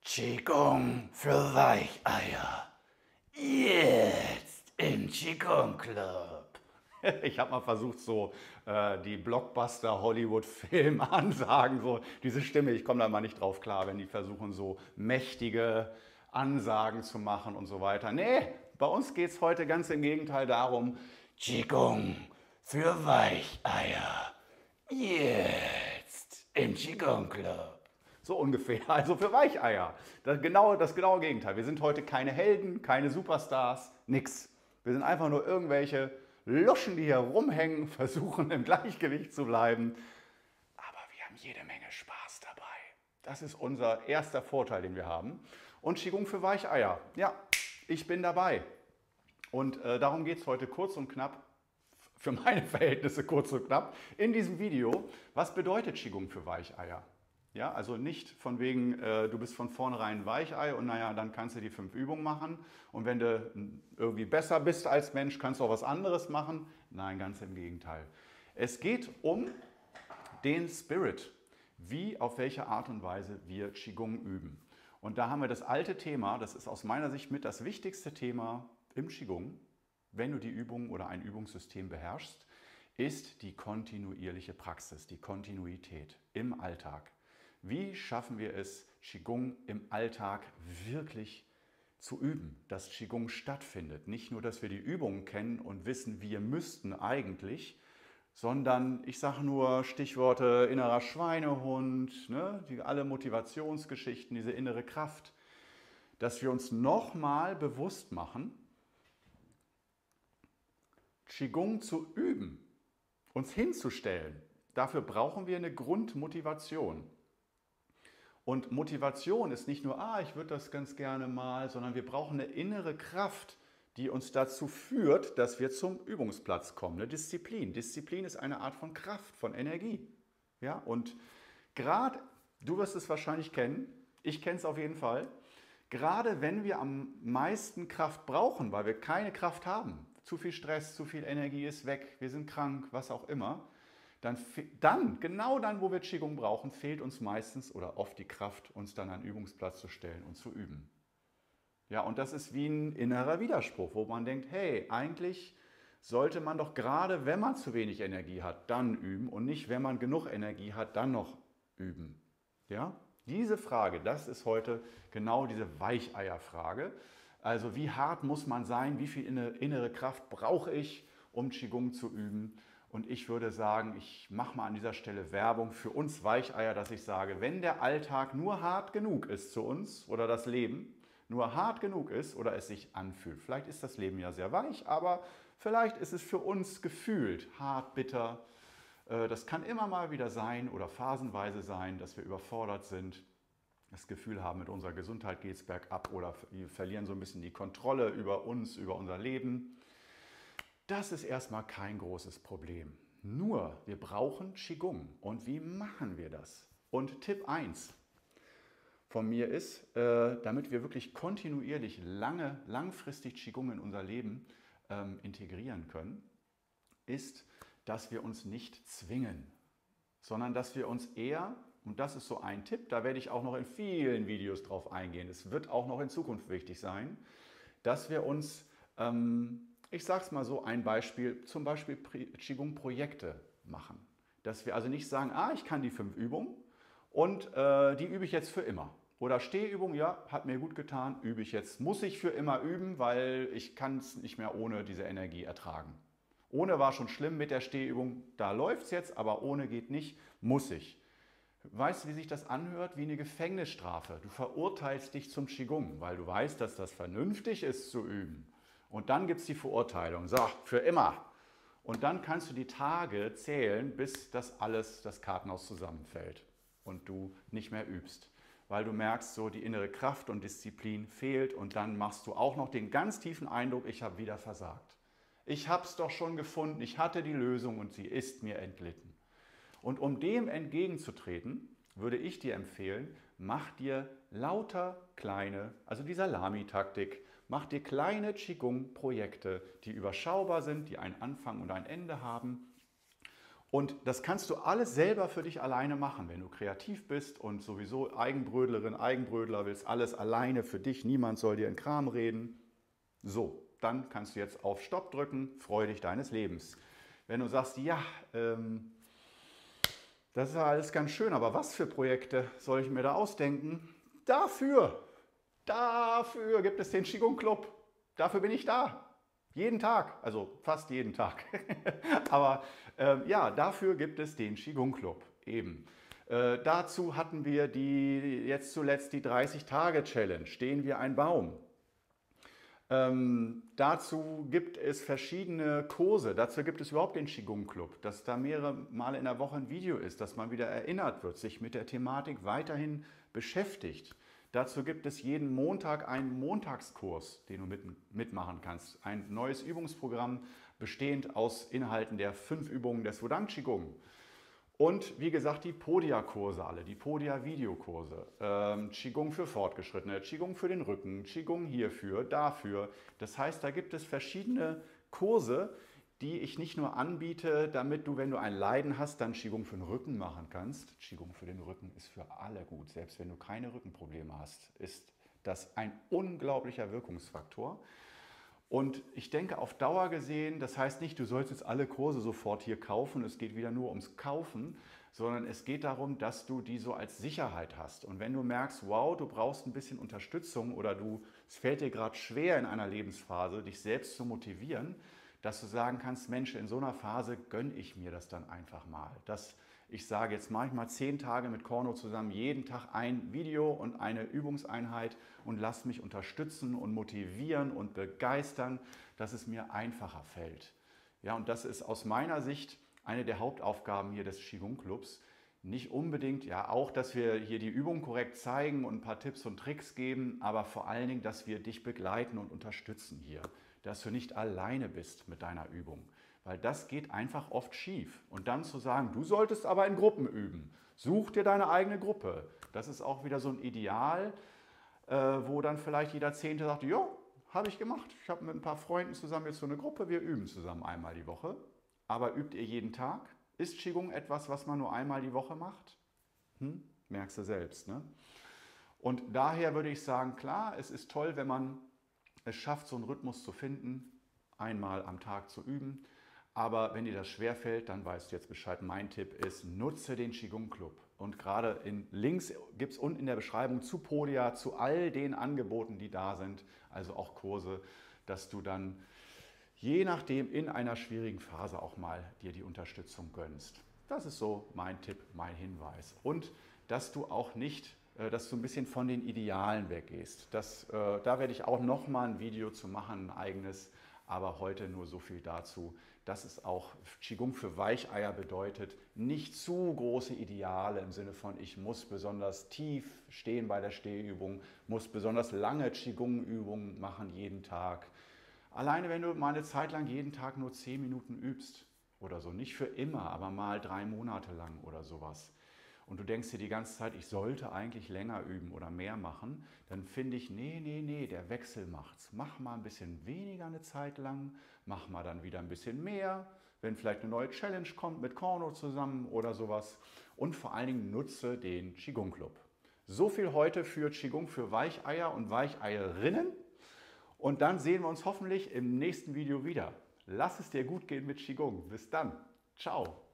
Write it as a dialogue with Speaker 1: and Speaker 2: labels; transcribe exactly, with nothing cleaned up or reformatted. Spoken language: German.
Speaker 1: Qigong für Weicheier. Jetzt im Qigong Club. Ich habe mal versucht, so äh, die Blockbuster-Hollywood-Film-Ansagen, so diese Stimme, ich komme da mal nicht drauf klar, wenn die versuchen, so mächtige Ansagen zu machen und so weiter. Nee, bei uns geht es heute ganz im Gegenteil darum, Qigong für Weicheier. Jetzt im Qigong Club. So ungefähr, also für Weicheier. Das genaue, das genaue Gegenteil. Wir sind heute keine Helden, keine Superstars, nix. Wir sind einfach nur irgendwelche Luschen, die hier rumhängen, versuchen im Gleichgewicht zu bleiben. Aber wir haben jede Menge Spaß dabei. Das ist unser erster Vorteil, den wir haben. Und Qigong für Weicheier. Ja, ich bin dabei. Und äh, darum geht es heute kurz und knapp, für meine Verhältnisse kurz und knapp, in diesem Video. Was bedeutet Qigong für Weicheier? Ja, also nicht von wegen, äh, du bist von vornherein ein Weichei und naja, dann kannst du die fünf Übungen machen und wenn du irgendwie besser bist als Mensch, kannst du auch was anderes machen. Nein, ganz im Gegenteil. Es geht um den Spirit, wie, auf welche Art und Weise wir Qigong üben. Und da haben wir das alte Thema, das ist aus meiner Sicht mit das wichtigste Thema im Qigong, wenn du die Übung oder ein Übungssystem beherrschst, ist die kontinuierliche Praxis, die Kontinuität im Alltag. Wie schaffen wir es, Qigong im Alltag wirklich zu üben, dass Qigong stattfindet? Nicht nur, dass wir die Übungen kennen und wissen, wir müssten eigentlich, sondern ich sage nur Stichworte innerer Schweinehund, ne, die, alle Motivationsgeschichten, diese innere Kraft, dass wir uns nochmal bewusst machen, Qigong zu üben, uns hinzustellen. Dafür brauchen wir eine Grundmotivation. Und Motivation ist nicht nur, ah, ich würde das ganz gerne mal, sondern wir brauchen eine innere Kraft, die uns dazu führt, dass wir zum Übungsplatz kommen. Eine Disziplin. Disziplin ist eine Art von Kraft, von Energie. Ja, und gerade, du wirst es wahrscheinlich kennen, ich kenne es auf jeden Fall, gerade wenn wir am meisten Kraft brauchen, weil wir keine Kraft haben, zu viel Stress, zu viel Energie ist weg, wir sind krank, was auch immer, Dann, dann, genau dann, wo wir Qigong brauchen, fehlt uns meistens oder oft die Kraft, uns dann an einen Übungsplatz zu stellen und zu üben. Ja, und das ist wie ein innerer Widerspruch, wo man denkt, hey, eigentlich sollte man doch gerade, wenn man zu wenig Energie hat, dann üben und nicht, wenn man genug Energie hat, dann noch üben. Ja, diese Frage, das ist heute genau diese Weicheierfrage. Also wie hart muss man sein, wie viel innere Kraft brauche ich, um Qigong zu üben? Und ich würde sagen, ich mache mal an dieser Stelle Werbung für uns Weicheier, dass ich sage, wenn der Alltag nur hart genug ist zu uns oder das Leben nur hart genug ist oder es sich anfühlt. Vielleicht ist das Leben ja sehr weich, aber vielleicht ist es für uns gefühlt hart, bitter. Das kann immer mal wieder sein oder phasenweise sein, dass wir überfordert sind, das Gefühl haben, mit unserer Gesundheit geht es bergab oder wir verlieren so ein bisschen die Kontrolle über uns, über unser Leben. Das ist erstmal kein großes Problem. Nur, wir brauchen Qigong. Und wie machen wir das? Und Tipp eins von mir ist, äh, damit wir wirklich kontinuierlich lange, langfristig Qigong in unser Leben ähm, integrieren können, ist, dass wir uns nicht zwingen, sondern dass wir uns eher, und das ist so ein Tipp, da werde ich auch noch in vielen Videos drauf eingehen, es wird auch noch in Zukunft wichtig sein, dass wir uns ähm, ich sage es mal so, ein Beispiel, zum Beispiel Qigong-Projekte machen. Dass wir also nicht sagen, ah, ich kann die fünf Übungen und äh, die übe ich jetzt für immer. Oder Stehübung, ja, hat mir gut getan, übe ich jetzt. Muss ich für immer üben, weil ich kann es nicht mehr ohne diese Energie ertragen. Ohne war schon schlimm mit der Stehübung, da läuft es jetzt, aber ohne geht nicht, muss ich. Weißt du, wie sich das anhört? Wie eine Gefängnisstrafe. Du verurteilst dich zum Qigong, weil du weißt, dass das vernünftig ist zu üben. Und dann gibt es die Verurteilung, so, für immer. Und dann kannst du die Tage zählen, bis das alles, das Kartenhaus zusammenfällt und du nicht mehr übst. Weil du merkst, so die innere Kraft und Disziplin fehlt und dann machst du auch noch den ganz tiefen Eindruck, ich habe wieder versagt. Ich habe es doch schon gefunden, ich hatte die Lösung und sie ist mir entglitten. Und um dem entgegenzutreten, würde ich dir empfehlen, mach dir lauter kleine, also die Salami-Taktik, mach dir kleine Qigong-Projekte, die überschaubar sind, die einen Anfang und ein Ende haben Und das kannst du alles selber für dich alleine machen, wenn du kreativ bist und sowieso Eigenbrödlerin, Eigenbrödler willst, alles alleine für dich, niemand soll dir in Kram reden. So, dann kannst du jetzt auf Stopp drücken, freu dich deines Lebens. Wenn du sagst, ja, ähm, das ist ja alles ganz schön, aber was für Projekte soll ich mir da ausdenken? Dafür, dafür gibt es den Qigong Club. Dafür bin ich da. Jeden Tag, also fast jeden Tag. Aber äh, ja, dafür gibt es den Qigong Club eben. Äh, dazu hatten wir die, jetzt zuletzt die dreißig-Tage-Challenge, Stehen wir ein Baum. Ähm, dazu gibt es verschiedene Kurse, dazu gibt es überhaupt den Qigong Club, dass da mehrere Male in der Woche ein Video ist, dass man wieder erinnert wird, sich mit der Thematik weiterhin beschäftigt. Dazu gibt es jeden Montag einen Montagskurs, den du mit, mitmachen kannst. Ein neues Übungsprogramm bestehend aus Inhalten der fünf Übungen des Wudang Qigong. Und wie gesagt, die Podia-Kurse alle, die Podia-Videokurse. Ähm, Qigong für Fortgeschrittene, Qigong für den Rücken, Qigong hierfür, dafür. Das heißt, da gibt es verschiedene Kurse, die ich nicht nur anbiete, damit du, wenn du ein Leiden hast, dann Qigong für den Rücken machen kannst. Qigong für den Rücken ist für alle gut. Selbst wenn du keine Rückenprobleme hast, ist das ein unglaublicher Wirkungsfaktor. Und ich denke, auf Dauer gesehen, das heißt nicht, du sollst jetzt alle Kurse sofort hier kaufen, es geht wieder nur ums Kaufen, sondern es geht darum, dass du die so als Sicherheit hast. Und wenn du merkst, wow, du brauchst ein bisschen Unterstützung oder du, es fällt dir gerade schwer in einer Lebensphase, dich selbst zu motivieren, dass du sagen kannst, Mensch, in so einer Phase gönne ich mir das dann einfach mal. Dass ich sage, jetzt mache ich mal zehn Tage mit Korno zusammen, jeden Tag ein Video und eine Übungseinheit und lass mich unterstützen und motivieren und begeistern, dass es mir einfacher fällt. Ja, und das ist aus meiner Sicht eine der Hauptaufgaben hier des Qigong Clubs. Nicht unbedingt, ja auch, dass wir hier die Übung korrekt zeigen und ein paar Tipps und Tricks geben, aber vor allen Dingen, dass wir dich begleiten und unterstützen hier. Dass du nicht alleine bist mit deiner Übung, weil das geht einfach oft schief. Und dann zu sagen, du solltest aber in Gruppen üben, such dir deine eigene Gruppe. Das ist auch wieder so ein Ideal, äh, wo dann vielleicht jeder Zehnte sagt, ja, habe ich gemacht. Ich habe mit ein paar Freunden zusammen jetzt so eine Gruppe, wir üben zusammen einmal die Woche. Aber übt ihr jeden Tag? Ist Qigong etwas, was man nur einmal die Woche macht? Hm? Merkst du selbst, ne? Und daher würde ich sagen, klar, es ist toll, wenn man es schafft, so einen Rhythmus zu finden, einmal am Tag zu üben. Aber wenn dir das schwerfällt, dann weißt du jetzt Bescheid. Mein Tipp ist, nutze den Qigong Club. Und gerade in Links gibt es unten in der Beschreibung zu Podia, zu all den Angeboten, die da sind, also auch Kurse, dass du dann je nachdem in einer schwierigen Phase auch mal dir die Unterstützung gönnst. Das ist so mein Tipp, mein Hinweis. Und dass du auch nicht dass du ein bisschen von den Idealen weggehst. Das, äh, da werde ich auch noch mal ein Video zu machen, ein eigenes, aber heute nur so viel dazu, dass es auch Qigong für Weicheier bedeutet, nicht zu große Ideale im Sinne von, ich muss besonders tief stehen bei der Stehübung, muss besonders lange Qigong-Übungen machen jeden Tag. Alleine wenn du mal eine Zeit lang jeden Tag nur zehn Minuten übst oder so, nicht für immer, aber mal drei Monate lang oder sowas, und du denkst dir die ganze Zeit, ich sollte eigentlich länger üben oder mehr machen, dann finde ich, nee, nee, nee, der Wechsel macht's. Mach mal ein bisschen weniger eine Zeit lang, mach mal dann wieder ein bisschen mehr, wenn vielleicht eine neue Challenge kommt mit Korno zusammen oder sowas. Und vor allen Dingen nutze den Qigong Club. So viel heute für Qigong für Weicheier und Weicheierinnen. Und dann sehen wir uns hoffentlich im nächsten Video wieder. Lass es dir gut gehen mit Qigong. Bis dann. Ciao.